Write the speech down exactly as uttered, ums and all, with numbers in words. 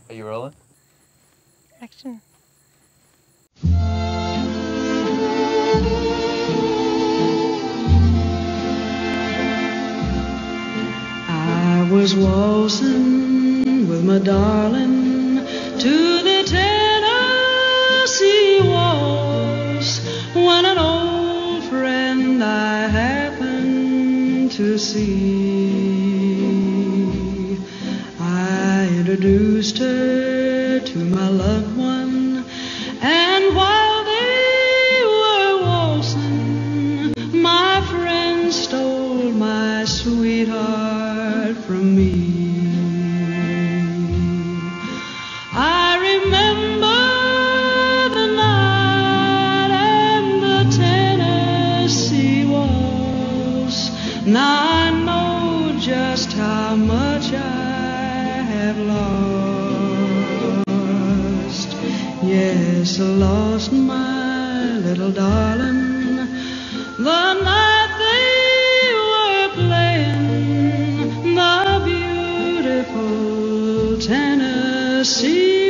Are you rolling? Action. I was waltzing with my darling to the Tennessee waltz when an old friend I happened to see. I introduced her to my loved one, and while they were waltzing, my friend stole my sweetheart from me. I remember the night and the Tennessee waltz. Now I know just how much I have lost. Yes, I lost my little darling the night they were playing the beautiful Tennessee